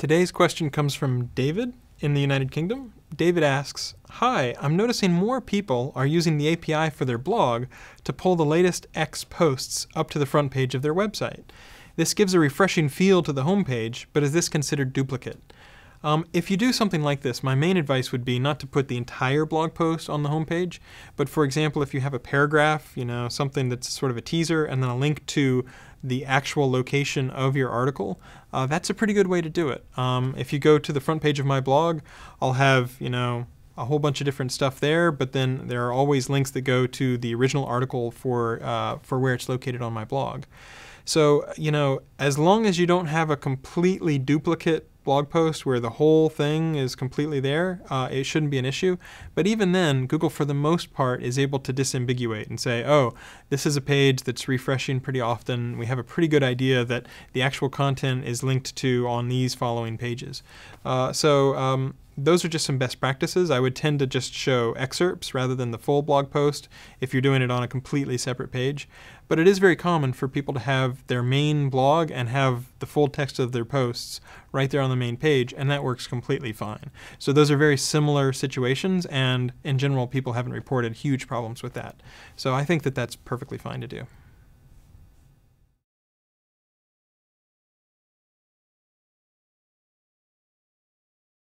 Today's question comes from David in the United Kingdom. David asks, "Hi, I'm noticing more people are using the API for their blog to pull the latest X posts up to the front page of their website. This gives a refreshing feel to the homepage, but is this considered duplicate?" If you do something like this, my main advice would be not to put the entire blog post on the homepage, but for example, if you have a paragraph, something that's sort of a teaser, and then a link to the actual location of your article, that's a pretty good way to do it. If you go to the front page of my blog, I'll have, a whole bunch of different stuff there, but then there are always links that go to the original article for where it's located on my blog. So, as long as you don't have a completely duplicate blog post where the whole thing is completely there, it shouldn't be an issue. But even then, Google for the most part is able to disambiguate and say, oh, this is a page that's refreshing pretty often. We have a pretty good idea that the actual content is linked to on these following pages. Those are just some best practices. I would tend to just show excerpts rather than the full blog post if you're doing it on a completely separate page. But it is very common for people to have their main blog and have the full text of their posts right there on the main page, and that works completely fine. So those are very similar situations, and in general, people haven't reported huge problems with that. So I think that that's perfectly fine to do.